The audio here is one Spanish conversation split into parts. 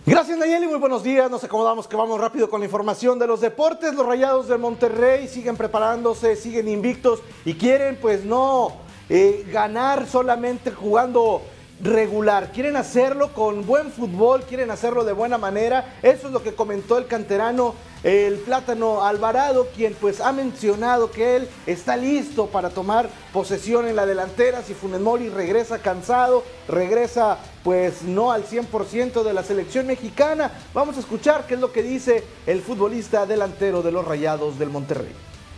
Gracias, Nayeli, muy buenos días. Nos acomodamos que vamos rápido con la información de los deportes. Los Rayados de Monterrey siguen preparándose, siguen invictos y quieren pues no ganar solamente jugando regular. Quieren hacerlo con buen fútbol, quieren hacerlo de buena manera. Eso es lo que comentó el canterano, el Plátano Alvarado, quien pues ha mencionado que él está listo para tomar posesión en la delantera. Si Funes Mori regresa cansado, regresa pues no al 100% de la selección mexicana. Vamos a escuchar qué es lo que dice el futbolista delantero de los Rayados del Monterrey.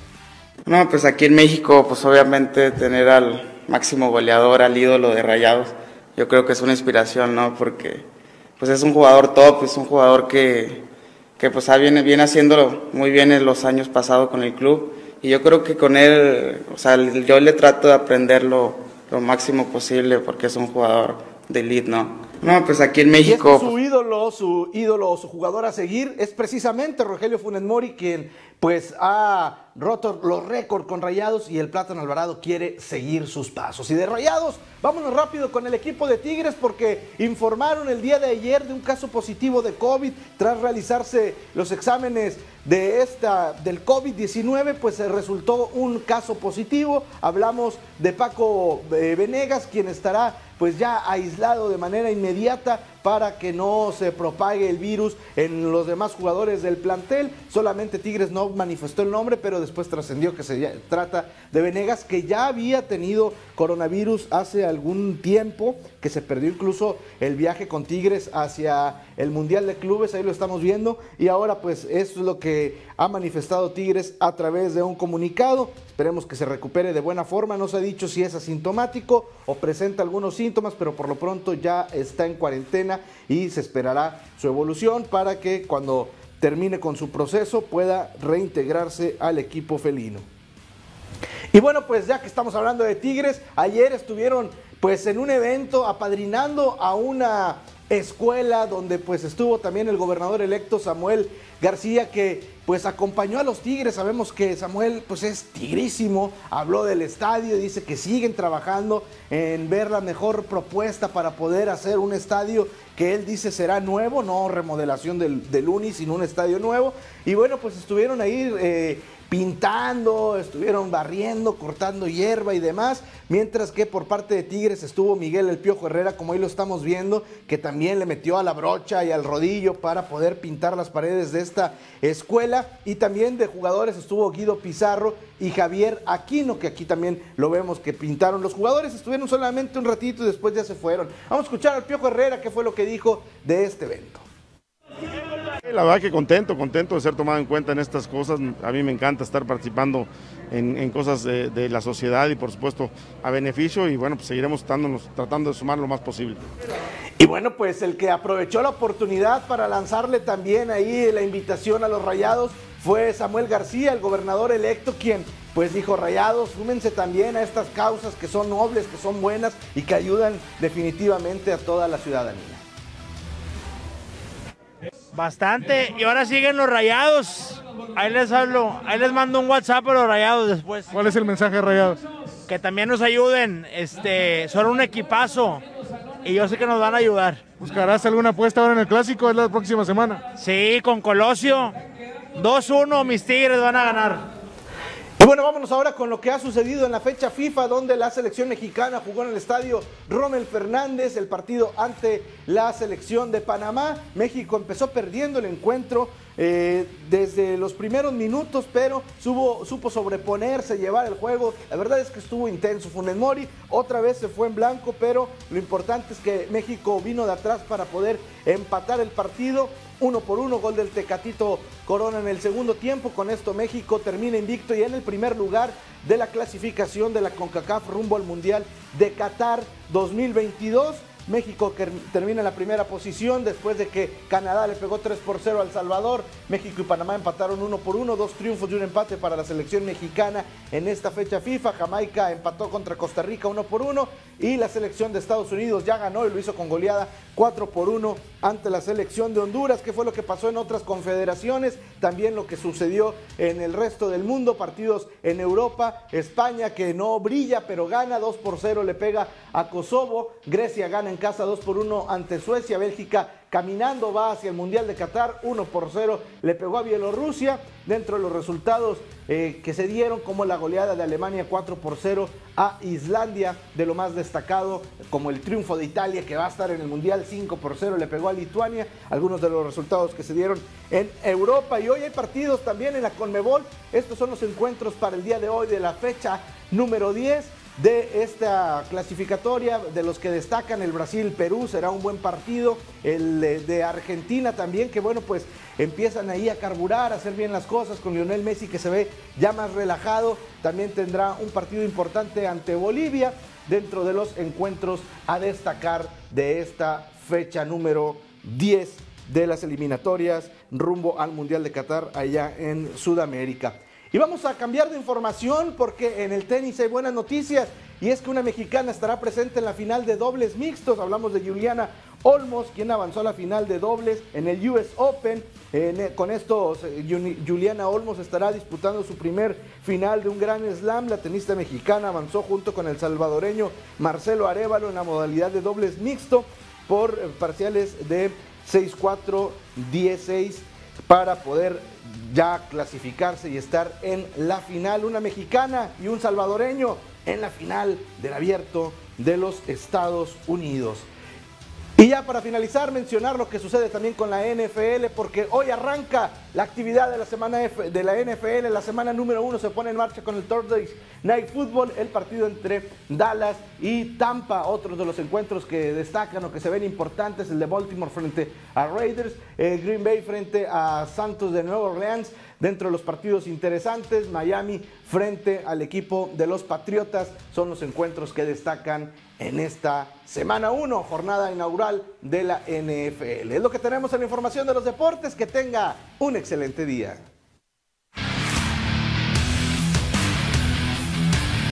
No, pues aquí en México, pues obviamente tener al máximo goleador, al ídolo de Rayados, yo creo que es una inspiración, ¿no? Porque pues es un jugador top, es un jugador que pues viene haciéndolo muy bien en los años pasados con el club, y yo creo que con él, o sea, yo le trato de aprender lo máximo posible, porque es un jugador de elite, ¿no? No, pues aquí en México... Y es que su ídolo, su jugador a seguir es precisamente Rogelio Funes Mori, quien pues ha roto los récords con Rayados, y el Plátano Alvarado quiere seguir sus pasos. Y de Rayados, vámonos rápido con el equipo de Tigres, porque informaron el día de ayer de un caso positivo de COVID. Tras realizarse los exámenes del COVID-19, pues resultó un caso positivo. Hablamos de Paco Venegas, quien estará pues ya aislado de manera inmediata para que no se propague el virus en los demás jugadores del plantel. Solamente Tigres no manifestó el nombre, pero después trascendió que se trata de Venegas, que ya había tenido coronavirus hace algún tiempo, que se perdió incluso el viaje con Tigres hacia el Mundial de Clubes, ahí lo estamos viendo, y ahora pues eso es lo que ha manifestado Tigres a través de un comunicado. Esperemos que se recupere de buena forma. No se ha dicho si es asintomático o presenta algunos síntomas, pero por lo pronto ya está en cuarentena y se esperará su evolución para que cuando termine con su proceso pueda reintegrarse al equipo felino. Y bueno, pues ya que estamos hablando de Tigres, ayer estuvieron pues en un evento apadrinando a una escuela donde pues estuvo también el gobernador electo Samuel García, que pues acompañó a los Tigres. Sabemos que Samuel pues es tigrísimo, habló del estadio, dice que siguen trabajando en ver la mejor propuesta para poder hacer un estadio que él dice será nuevo, no remodelación del Uni, sino un estadio nuevo. Y bueno, pues estuvieron ahí pintando, estuvieron barriendo, cortando hierba y demás, mientras que por parte de Tigres estuvo Miguel El Piojo Herrera, como ahí lo estamos viendo, que también le metió a la brocha y al rodillo para poder pintar las paredes de esta escuela. Y también de jugadores estuvo Guido Pizarro y Javier Aquino, que aquí también lo vemos que pintaron. Los jugadores estuvieron solamente un ratito y después ya se fueron. Vamos a escuchar al Piojo Herrera qué fue lo que dijo de este evento. La verdad que contento de ser tomado en cuenta en estas cosas. A mí me encanta estar participando en cosas de la sociedad y por supuesto a beneficio, y bueno, pues seguiremos tratando de sumar lo más posible. Y bueno, pues el que aprovechó la oportunidad para lanzarle también ahí la invitación a los Rayados fue Samuel García, el gobernador electo, quien pues dijo: Rayados, súmense también a estas causas que son nobles, que son buenas y que ayudan definitivamente a toda la ciudadanía. Bastante, y ahora siguen los Rayados. Ahí les hablo, ahí les mando un WhatsApp a los Rayados después. ¿Cuál es el mensaje de Rayados? Que también nos ayuden, son un equipazo y yo sé que nos van a ayudar. ¿Buscarás alguna apuesta ahora en el Clásico? Es la próxima semana. Sí, con Colosio, 2-1, mis Tigres van a ganar. Y bueno, vámonos ahora con lo que ha sucedido en la fecha FIFA, donde la selección mexicana jugó en el estadio Rommel Fernández el partido ante la selección de Panamá. México empezó perdiendo el encuentro desde los primeros minutos, pero supo sobreponerse, llevar el juego. La verdad es que estuvo intenso. Funes Mori otra vez se fue en blanco, pero lo importante es que México vino de atrás para poder empatar el partido. 1-1, gol del Tecatito Corona en el segundo tiempo. Con esto México termina invicto y en el primer lugar de la clasificación de la CONCACAF rumbo al Mundial de Qatar 2022. México termina en la primera posición después de que Canadá le pegó 3-0 a El Salvador. México y Panamá empataron 1-1, 2 triunfos y un empate para la selección mexicana en esta fecha FIFA. Jamaica empató contra Costa Rica 1-1 y la selección de Estados Unidos ya ganó y lo hizo con goleada 4-1 ante la selección de Honduras. ¿Qué fue lo que pasó en otras confederaciones? También lo que sucedió en el resto del mundo, partidos en Europa. España, que no brilla pero gana 2-0, le pega a Kosovo. Grecia gana en en casa 2-1 ante Suecia. Bélgica caminando va hacia el Mundial de Qatar, 1-0 le pegó a Bielorrusia. Dentro de los resultados que se dieron, como la goleada de Alemania 4-0 a Islandia, de lo más destacado, como el triunfo de Italia, que va a estar en el Mundial, 5-0 le pegó a Lituania. Algunos de los resultados que se dieron en Europa. Y hoy hay partidos también en la Conmebol. Estos son los encuentros para el día de hoy de la fecha número 10 de esta clasificatoria. De los que destacan, el Brasil-Perú será un buen partido, el de Argentina también, que bueno, pues empiezan ahí a carburar, a hacer bien las cosas, con Lionel Messi que se ve ya más relajado. También tendrá un partido importante ante Bolivia, dentro de los encuentros a destacar de esta fecha número 10 de las eliminatorias rumbo al Mundial de Qatar allá en Sudamérica. Y vamos a cambiar de información porque en el tenis hay buenas noticias, y es que una mexicana estará presente en la final de dobles mixtos. Hablamos de Juliana Olmos, quien avanzó a la final de dobles en el US Open. Con esto, Juliana Olmos estará disputando su primer final de un Grand Slam. La tenista mexicana avanzó junto con el salvadoreño Marcelo Arévalo en la modalidad de dobles mixto por parciales de 6-4, 10-6 para poder ya clasificarse y estar en la final. Una mexicana y un salvadoreño en la final del Abierto de los Estados Unidos. Y ya para finalizar, mencionar lo que sucede también con la NFL, porque hoy arranca la actividad de la semana de la NFL. La semana número 1 se pone en marcha con el Thursday Night Football, el partido entre Dallas y Tampa. Otros de los encuentros que destacan o que se ven importantes, el de Baltimore frente a Raiders, Green Bay frente a Santos de Nueva Orleans. Dentro de los partidos interesantes, Miami frente al equipo de los Patriotas, son los encuentros que destacan en esta semana 1, jornada inaugural de la NFL. Es lo que tenemos en la información de los deportes. Que tenga un excelente día.